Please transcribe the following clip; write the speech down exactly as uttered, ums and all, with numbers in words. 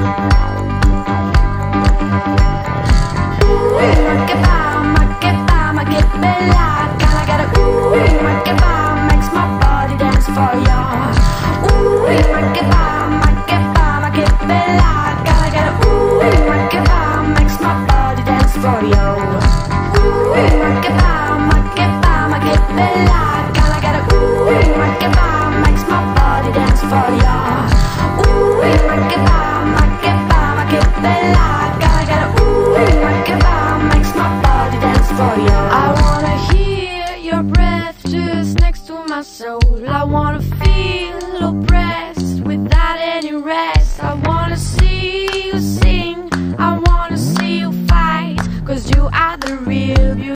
I wanna hear your breath just next to my soul. I wanna feel